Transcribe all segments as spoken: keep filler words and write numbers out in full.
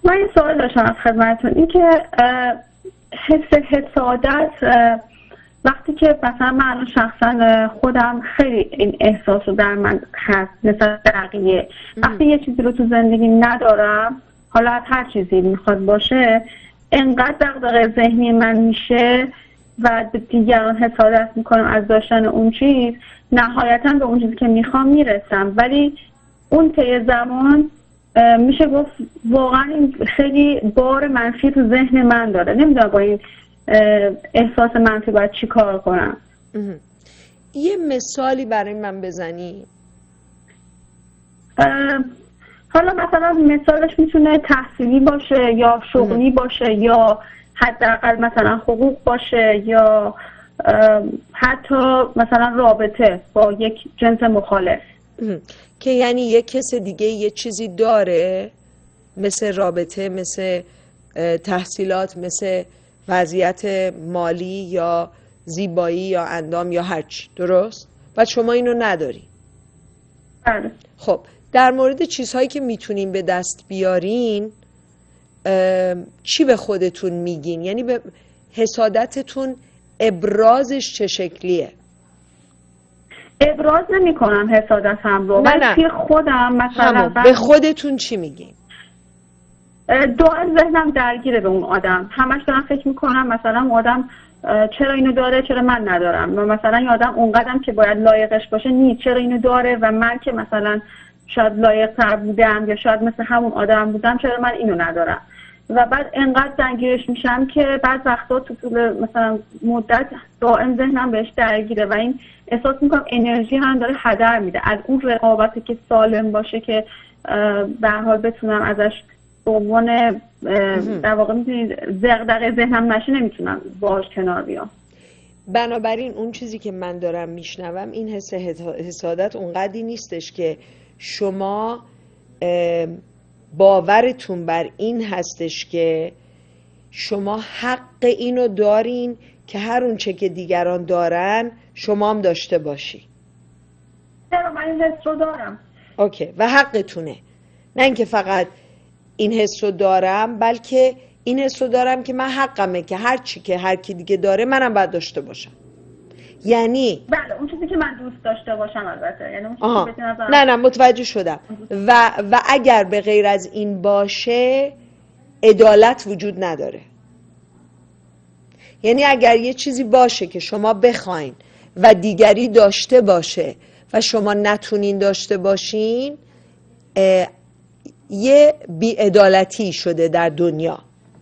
من این سوال داشتم از خدمتتون، این که حس حسادت وقتی که مثلا من شخصا خودم خیلی این احساس رو در من هست مثلا بقیه، وقتی یه چیزی رو تو زندگی ندارم، حالا از هر چیزی میخواد باشه، انقدر دغدغه ذهنی من میشه و به دیگران حسادت میکنم از داشتن اون چیز، نهایتا به اون چیزی که میخوام میرسم، ولی اون طی زمان میشه گفت واقعا این خیلی بار منفی تو ذهن من داره. نمیدونم با این احساس منفی باید چی کار کنم. یه مثالی برای من بزنی؟ حالا مثلا مثالش میتونه تحصیلی باشه یا شغلی باشه یا حداقل مثلا حقوق باشه یا حتی مثلا رابطه با یک جنس مخالف. که یعنی یک کس دیگه یه چیزی داره، مثل رابطه، مثل تحصیلات، مثل وضعیت مالی یا زیبایی یا اندام یا هرچی، درست؟ و شما اینو نداری. بله. خب در مورد چیزهایی که میتونین به دست بیارین چی به خودتون میگین؟ یعنی به حسادتتون ابرازش چه شکلیه؟ ابراز نمی کنم حسادتم رو، نه نه. ولی خودم مثلا به خودتون چی میگین؟ دائم ذهنم درگیره به اون آدم، همش دارم فکر میکنم مثلا اون آدم چرا اینو داره چرا من ندارم، و مثلا این آدم اونقدرم که باید لایقش باشه نیست، چرا اینو داره و من که مثلا شاید لایق تر بودم یا شاید مثل همون آدم بودم چرا من اینو ندارم. و بعد انقدر درگیرش میشم که بعد وقتا تو طول مثلا مدت دائم ذهنم بهش درگیره و این احساس میکنم انرژی هم داره هدر میده از اون رقابتی که سالم باشه که به هر حال بتونم ازش به عنوان در واقع میتونید دغدغه ذهنم نشه نمیتونم باهاش کنار بیام. بنابراین اون چیزی که من دارم میشنوم این حس حسادت اونقدری نیستش که شما باورتون بر این هستش که شما حق اینو دارین که هر اون چه که دیگران دارن شما هم داشته باشی. چرا من این حس رو دارم. اوکی، و حقتونه، نه اینکه فقط این حس رو دارم، بلکه این حس رو دارم که من حقمه که هر چی که هر کی دیگه داره منم باید داشته باشم. یعنی بله اون چیزی که من دوست داشته باشم البته، یعنی اون آها. چیزی که بتونم نه نه متوجه شدم. و و اگر به غیر از این باشه عدالت وجود نداره. یعنی اگر یه چیزی باشه که شما بخواین و دیگری داشته باشه و شما نتونین داشته باشین، یه بی‌عدالتی شده در دنیا.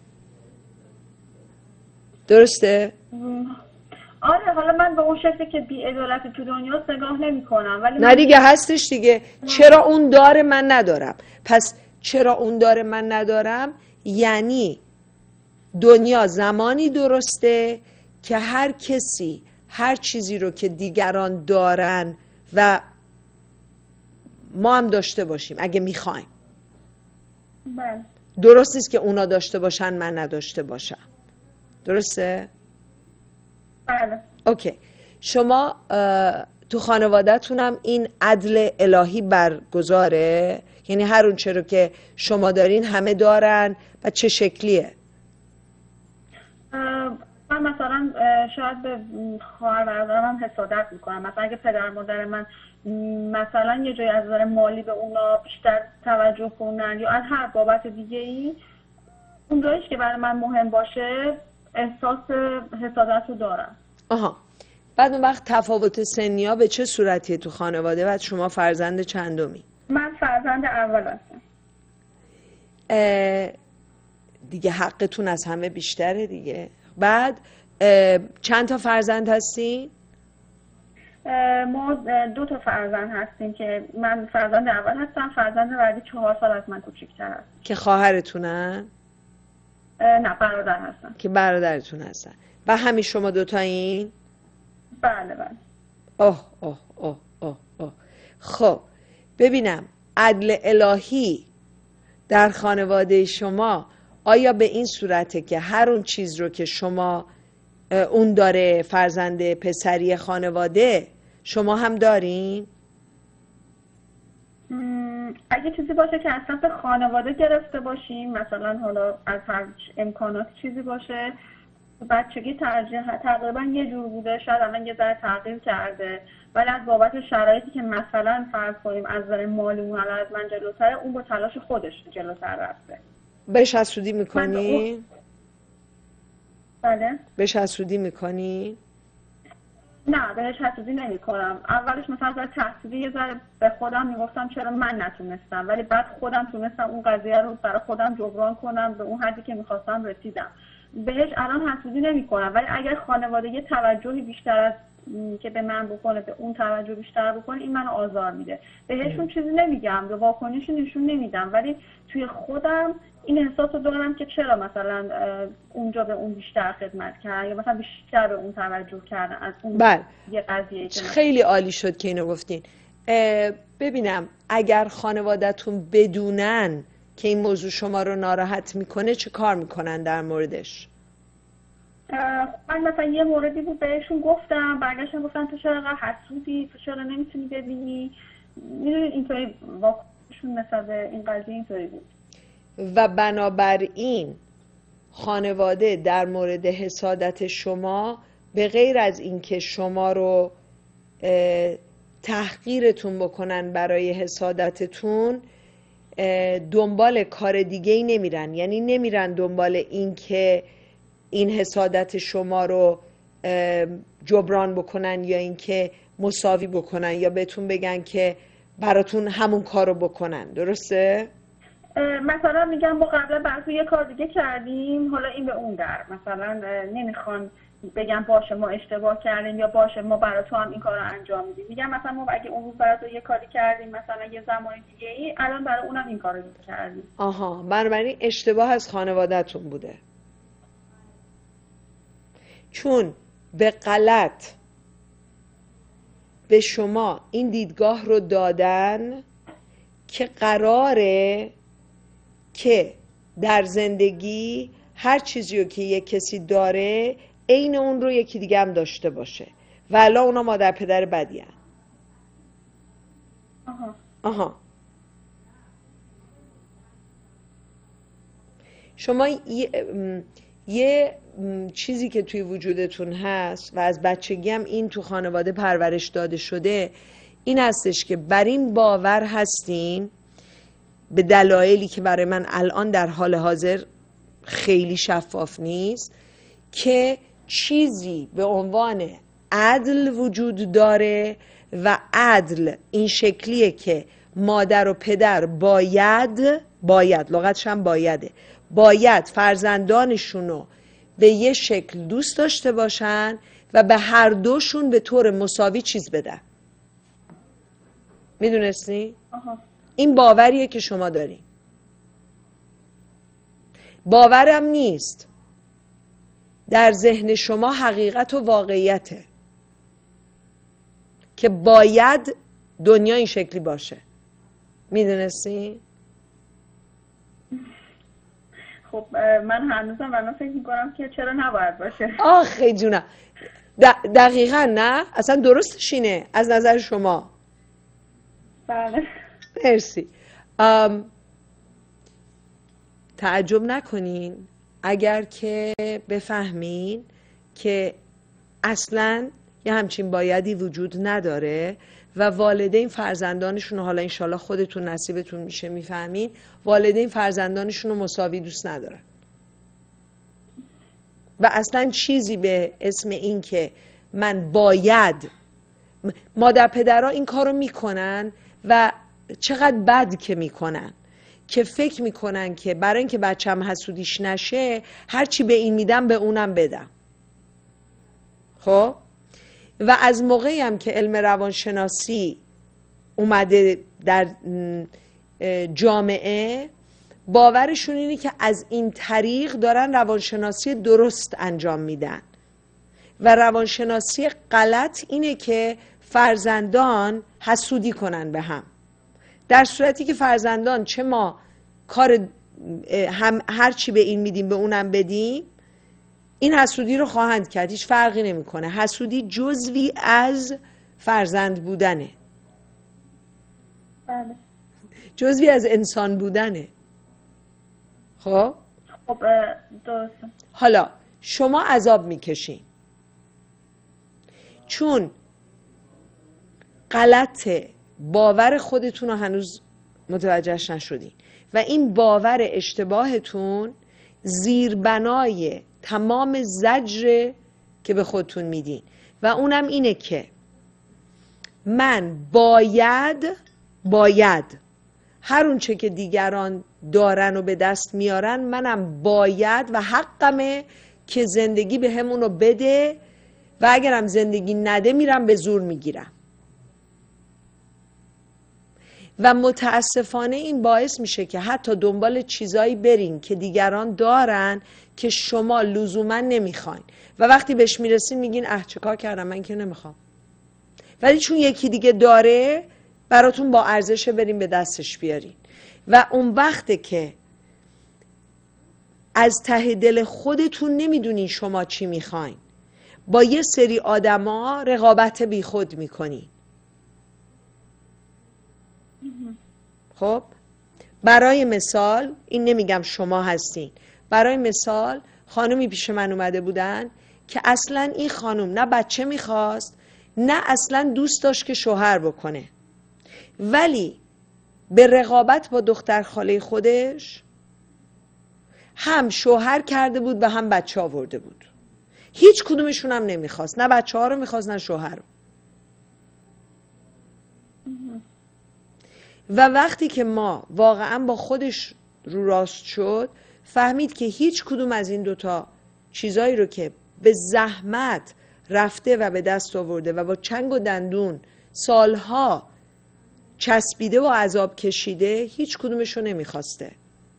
درسته؟ آره، حالا من به اون شکلی که بی‌عدالتی تو دنیا نگاه نمی کنم، ولی نه دیگه هستش دیگه. چرا اون داره من ندارم؟ پس چرا اون داره من ندارم؟ یعنی دنیا زمانی درسته که هر کسی هر چیزی رو که دیگران دارن و ما هم داشته باشیم اگه میخوایم. بله. درست نیست که اونا داشته باشن من نداشته باشم. درسته؟ بله. اوکی. شما تو خانواده‌تونم این عدل الهی برگزاره؟ یعنی هر اون چرا که شما دارین همه دارن و چه شکلیه؟ من مثلا شاید به خواهر برادرم هم حسادت میکنم. مثلا اگه پدر مادر من مثلا یه جایی از نظر مالی به اونا بیشتر توجه کنن یا از هر بابت دیگه ای، اون جاییش که برای من مهم باشه احساس حسادت رو دارم. آها. بعد اون وقت تفاوت سنی ها به چه صورتیه تو خانواده؟ بعد شما فرزند چندمی؟ من فرزند اول هستم. دیگه حقتون از همه بیشتره دیگه. بعد چند تا فرزند هستی؟ ما دو تا فرزند هستیم که من فرزند اول هستم، فرزند بعدی چهار سال از من کوچیک‌تر هست. که خواهرتونن؟ نه برادر هستن. که برادرتون هستن. و همین شما دوتایین؟ بله بله. اوه اوه اوه اوه اوه. خب ببینم عدل الهی در خانواده شما آیا به این صورته که هر اون چیز رو که شما اون داره، فرزند پسری خانواده، شما هم دارین؟ اگه چیزی باشه که از طرف خانواده گرفته باشیم، مثلا حالا از هر امکانات چیزی باشه، بچگی ترجیح تقریبا یه جور بوده، شاید الان یه ذره تغییر کرده، ولی از بابت شرایطی که مثلا فرض کنیم از نظر مالی اون از من جلوتره، اون با تلاش خودش جلوتر رفته. بهش حسودی میکنی؟ بله. بهش حسودی میکنی؟ نه بهش حسودی نمی کنم. اولش مثلا برای تحصیلی یه ذره به خودم میگفتم چرا من نتونستم، ولی بعد خودم تونستم اون قضیه رو برای خودم جبران کنم، به اون حدی که میخواستم رسیدم. بهش الان حسودی نمی کنم، ولی اگر خانواده یه توجهی بیشتر از که به من بکنه به اون توجه بیشتر بکنه، این منو آزار میده. بهشون چیزی نمیگم، به واکنشی نشون نمیدم، ولی توی خودم این احساس رو دارم که چرا مثلا اونجا به اون بیشتر خدمت کردن یا مثلا بیشتر به اون توجه کردن از اون بله. یه قضیه که خیلی عالی شد که اینو گفتین. ببینم اگر خانواده‌تون بدونن که این موضوع شما رو ناراحت میکنه چه کار میکنن در موردش؟ من مثلا یه موردی بود بهشون گفتم، برگشتن گفتن تو چرا انقدر حسودی، تو چرا نمیتونی ببینی. میدونید اینطوری واکنششون نسبت به این قضیه اینطوری بود. و بنابراین خانواده در مورد حسادت شما به غیر از اینکه شما رو تحقیرتون بکنن برای حسادتتون، دنبال کار دیگه ای نمیرن. یعنی نمیرن دنبال این که این حسادت شما رو جبران بکنن یا اینکه مساوی بکنن یا بهتون بگن که براتون همون کارو بکنن. درسته؟ مثلا میگم ما قبلا براتون یه کار دیگه کردیم، حالا این به اون در. مثلا نمیخوان بگم باشه ما اشتباه کردیم یا باشه ما برای تو هم این کار رو انجام میدیم. میگم مثلا ما اگه اون روز برای تو یه کاری کردیم مثلا یه زمان دیگه ای، الان برای اونم این کار رو کردیم. آها، بنابراین اشتباه از خانواده‌تون بوده، چون به غلط به شما این دیدگاه رو دادن که قراره که در زندگی هر چیزی رو که یک کسی داره عین اون رو یکی دیگه هم داشته باشه و الان اونا مادر پدر بدی هن. آها. آها. شما یه, یه چیزی که توی وجودتون هست و از بچگی هم این تو خانواده پرورش داده شده، این هستش که بر این باور هستین، به دلایلی که برای من الان در حال حاضر خیلی شفاف نیست، که چیزی به عنوان عدل وجود داره و عدل این شکلیه که مادر و پدر باید باید لغتش هم بایده باید فرزندانشونو به یه شکل دوست داشته باشن و به هر دوشون به طور مساوی چیز بدن. میدونستی؟ آها. این باوریه که شما داری. باورم نیست، در ذهن شما حقیقت و واقعیته که باید دنیا این شکلی باشه. میدونستی؟ خب من هنوزم الان فکر میکنم که چرا نباید باشه. آخه جونم، دقیقا نه؟ اصلا درستش اینه از نظر شما. بله. مرسی. تعجب نکنین اگر که بفهمین که اصلا یه همچین بایدی وجود نداره و والدین فرزندانشون رو، حالا انشالله خودتون نصیبتون میشه میفهمین، والدین فرزندانشون رو مساوی دوست ندارن و اصلا چیزی به اسم این که من باید، مادر پدرها این کارو میکنن و چقدر بد که میکنن که فکر میکنن که برای اینکه بچه‌م حسودیش نشه هرچی به این میدم به اونم بدم. خب و از موقعی هم که علم روانشناسی اومده در جامعه، باورشون اینه که از این طریق دارن روانشناسی درست انجام میدن و روانشناسی غلط اینه که فرزندان حسودی کنن به هم، در صورتی که فرزندان چه ما کار هم هر چی به این میدیم به اونم بدیم، این حسودی رو خواهند کرد. هیچ فرقی نمیکنه. حسودی جزوی از فرزند بودنه. بله. جزوی از انسان بودنه. خب خب درسته. حالا شما عذاب میکشین چون غلط باور خودتون رو هنوز متوجهش نشدین و این باور اشتباهتون زیربنای تمام زجر که به خودتون میدین و اونم اینه که من باید باید هر اون چه که دیگران دارن و به دست میارن منم باید و حقمه که زندگی به همونو بده و اگرم زندگی نده میرم به زور میگیرم. و متاسفانه این باعث میشه که حتی دنبال چیزایی برین که دیگران دارن که شما لزوما نمیخواین و وقتی بهش میرسین میگین اه چه کار کردم من که نمیخوام، ولی چون یکی دیگه داره براتون با ارزشه برین به دستش بیارین و اون وقته که از ته دل خودتون نمیدونین شما چی میخواین، با یه سری آدما رقابت بی خود میکنین. خب برای مثال این نمیگم شما هستین، برای مثال خانومی پیش من اومده بودن که اصلا این خانم نه بچه میخواست نه اصلا دوست داشت که شوهر بکنه، ولی به رقابت با دختر خاله خودش هم شوهر کرده بود و هم بچه آورده بود. هیچ کدومشون هم نمیخواست، نه بچه ها رو میخواست نه شوهر رو. و وقتی که ما واقعا با خودش رو راست شد فهمید که هیچ کدوم از این دوتا چیزایی رو که به زحمت رفته و به دست آورده و با چنگ و دندون سالها چسبیده و عذاب کشیده هیچ کدومش رو نمیخواسته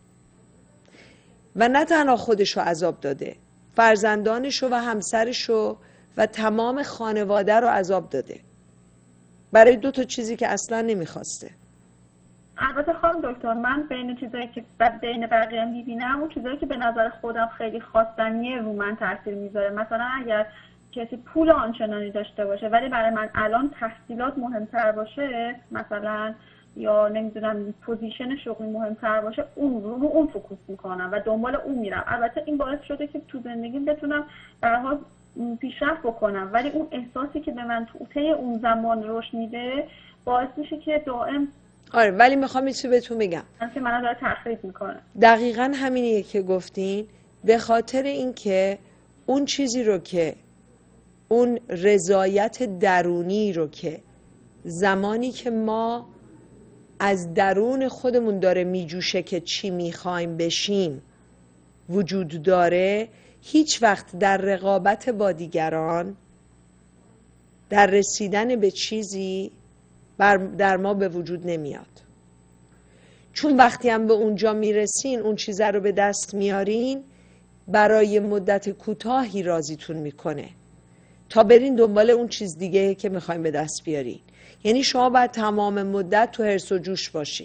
و نه تنها خودش رو عذاب داده، فرزندانش رو و همسرش رو و تمام خانواده رو عذاب داده برای دو تا چیزی که اصلا نمیخواسته. البته خانم دکتر من بین چیزایی که بین بقیه میبینم اون چیزایی که به نظر خودم خیلی خواستنیه رو من تاثیر میذاره. مثلا اگر کسی پول آنچنانی داشته باشه ولی برای من الان تحصیلات مهمتر باشه مثلا، یا نمیدونم پوزیشن شغلی مهمتر باشه، اون رو اون فوکوس میکنم و دنبال اون میرم. البته این باعث شده که تو زندگیم بتونم به هر حال پیشرفت بکنم، ولی اون احساسی که به من تو طی اون زمان رشد میده باعث میشه که دائم. آره ولی میخوام یه چیزی بهتون بگم که منو داره تخریب میکنه. دقیقاً همینیه که گفتین، به خاطر اینکه اون چیزی رو که اون رضایت درونی رو که زمانی که ما از درون خودمون داره میجوشه که چی میخوایم بشیم وجود داره، هیچ وقت در رقابت با دیگران در رسیدن به چیزی در ما به وجود نمیاد. چون وقتی هم به اونجا میرسین اون چیزه رو به دست میارین برای مدت کوتاهی راضیتون میکنه تا برین دنبال اون چیز دیگه که میخواین به دست بیارین. یعنی شما باید تمام مدت تو حرص و جوش باشین.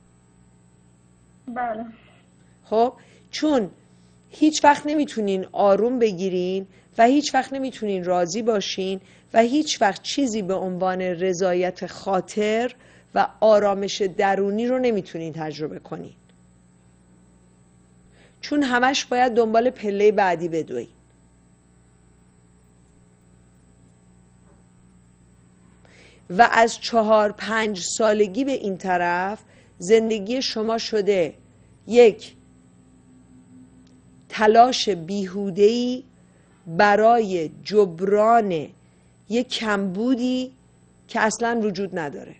بله. خب چون هیچ وقت نمیتونین آروم بگیرین و هیچ وقت نمیتونین راضی باشین و هیچ وقت چیزی به عنوان رضایت خاطر و آرامش درونی رو نمیتونین تجربه کنین، چون همش باید دنبال پله بعدی بدوین. و از چهار پنج سالگی به این طرف زندگی شما شده یک تلاش بیهوده‌ای برای جبران یک کمبودی که اصلا وجود نداره.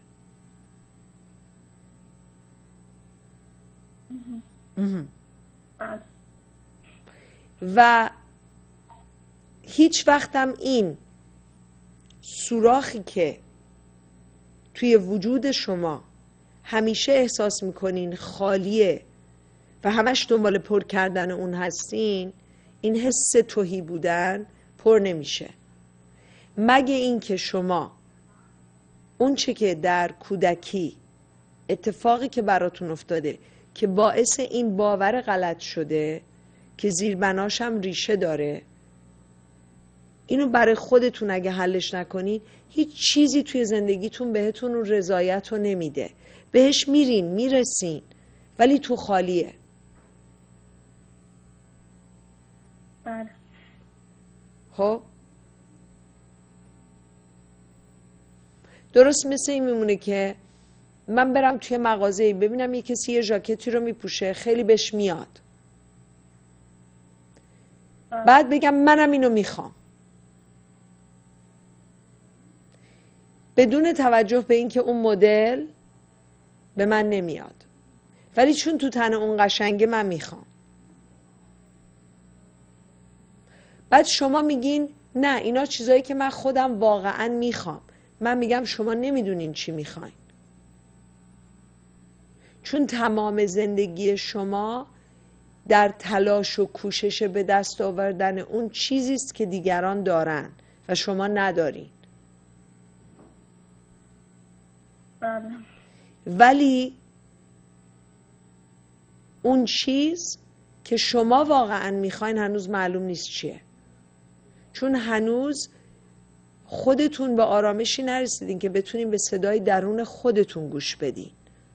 و هیچ وقتم این سوراخی که توی وجود شما همیشه احساس میکنین خالیه و همش دنبال پر کردن اون هستین، این حس تهی بودن پر نمیشه مگه این که شما اون چه که در کودکی اتفاقی که براتون افتاده که باعث این باور غلط شده که زیربناش هم ریشه داره، اینو برای خودتون اگه حلش نکنید هیچ چیزی توی زندگیتون بهتون اون رضایت رو نمیده بهش میرین میرسین، ولی تو خالیه. بله. خب درست مثل این میمونه که من برم توی مغازه‌ای ببینم یه کسی یه ژاکتی رو میپوشه خیلی بهش میاد، بعد بگم منم اینو میخوام، بدون توجه به اینکه اون مدل به من نمیاد، ولی چون تو تن اون قشنگه من میخوام. بعد شما میگین نه اینا چیزایی که من خودم واقعا میخوام. من میگم شما نمیدونین چی میخواین، چون تمام زندگی شما در تلاش و کوشش به دست آوردن اون چیزی است که دیگران دارن و شما ندارین. بله. ولی اون چیز که شما واقعا میخواین هنوز معلوم نیست چیه، چون هنوز خودتون به آرامشی نرسیدین که بتونین به صدای درون خودتون گوش بدین.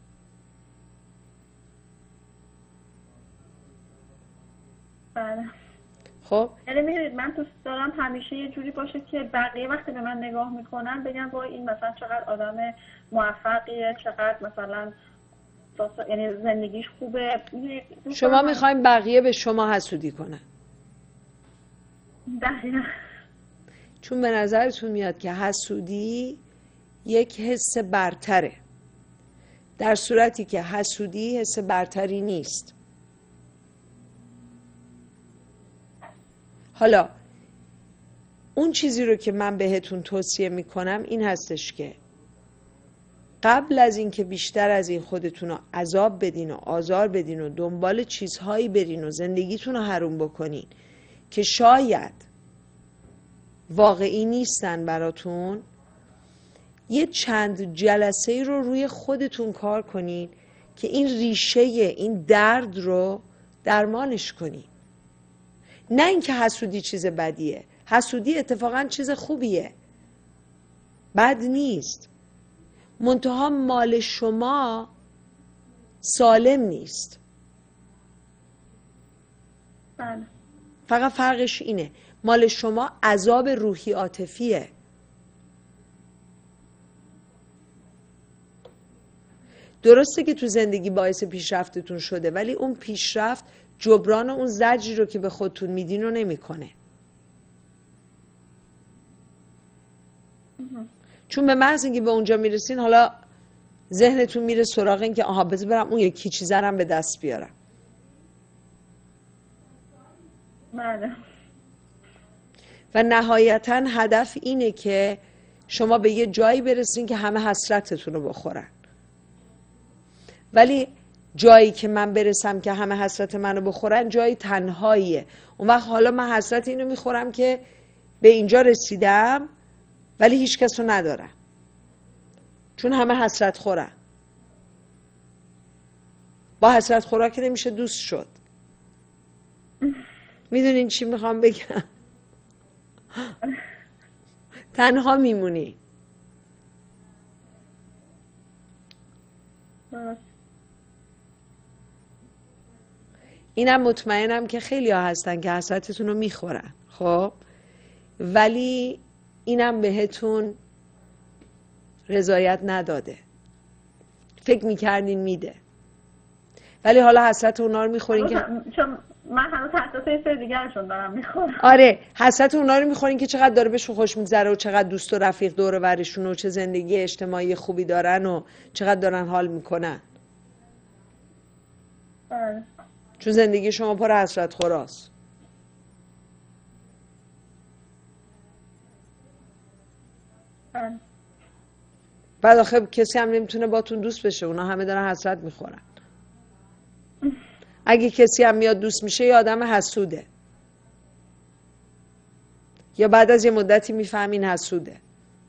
بله. خب یعنی میدونید من دوست دارم همیشه یه جوری باشه که بقیه وقتی به من نگاه میکنن بگن وای این مثلا چقدر آدم موفقیه، چقدر مثلا یعنی زندگیش خوبه. شما میخواین بقیه به شما حسودی کنن. دقیقا. چون به نظرتون میاد که حسودی یک حس برتره، در صورتی که حسودی حس برتری نیست. حالا اون چیزی رو که من بهتون توصیه میکنم این هستش که قبل از این که بیشتر از این خودتون رو عذاب بدین و آزار بدین و دنبال چیزهایی برین و زندگیتون رو حروم بکنین که شاید واقعی نیستن براتون، یه چند جلسه رو روی خودتون کار کنین که این ریشه این درد رو درمانش کنین. نه اینکه حسودی چیز بدیه، حسودی اتفاقا چیز خوبیه، بد نیست، منتها مال شما سالم نیست. بله. فقط فرقش اینه مال شما عذاب روحی عاطفیه. درسته که تو زندگی باعث پیشرفتتون شده، ولی اون پیشرفت جبران اون زجری رو که به خودتون میدین رو نمیکنه. چون به محض اینکه به اونجا میرسین حالا ذهنتون میره سراغ این که آها بذار برم اون یکی چیزا رو به دست بیارم. بله. و نهایتا هدف اینه که شما به یه جایی برسین که همه حسرتتون رو بخورن. ولی جایی که من برسم که همه حسرت منو بخورن جایی تنهاییه. اون وقت حالا من حسرت اینو میخورم که به اینجا رسیدم ولی هیچ کس رو ندارم، چون همه حسرت خورن. با حسرت خورا که نمیشه دوست شد. میدونین چی میخوام بگم؟ تنها میمونی. اینم مطمئنم که خیلی ها هستن که حسرتتون رو میخورن، خب ولی اینم بهتون رضایت نداده. فکر میکردین میده، ولی حالا حسرت اونا رو میخورین که چون من هنوز حسرت یه سری دیگرشون دارم میخورم. آره حسرت اونا رو میخورین که چقدر داره بهشون خوش میگذره و چقدر دوست و رفیق دور و برشون و چه زندگی اجتماعی خوبی دارن و چقدر دارن حال میکنن. آره. چون زندگی شما پر حسرت خوراست. آره. بعد آخه کسی هم نمیتونه باتون دوست بشه، اونا همه دارن حسرت میخورن. اگه کسی هم میاد دوست میشه یه آدم حسوده، یا بعد از یه مدتی میفهمین حسوده.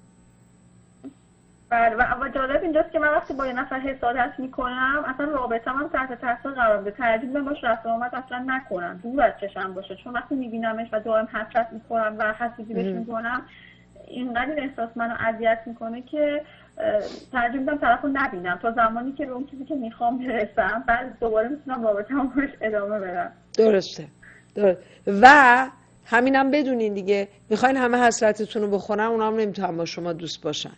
بله. و جالب اینجاست که من وقتی با یه نفر حسادت میکنم اصلا رابطه من تحت تاثیر قرار بده، ترجیح میدم باش رفت و آمد اصلا نکنم، دور از چشم باشه، چون وقتی میبینمش و دائم حسرت میخورم و حسودی بهش میکنم اینقدر احساس منو اذیت میکنه که ترجیح میدم طرف رو نبینم تا زمانی که به اون چیزی که میخوام برسم، بعد دوباره میتونم رابطه‌مو بهش ادامه بدم. درسته. درست. و همینم بدونین دیگه، میخواین همه حسرتتون رو بخورن، اونا هم نمیتونن با شما دوست باشن.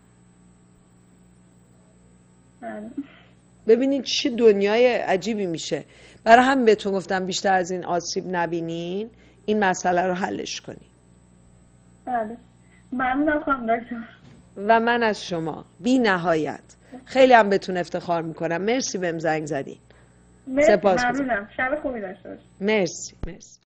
ببینید چی دنیای عجیبی میشه. برای هم بهتون گفتم بیشتر از این آسیب نبینین، این مسئله رو حلش کنین. بله ممنونم خانم دکتر. و من از شما بی نهایت خیلی هم بهتون افتخار میکنم. مرسی بهم زنگ زدین. مرسی ممنونم. شب خوبی داشته باشید. مرسی مرسی.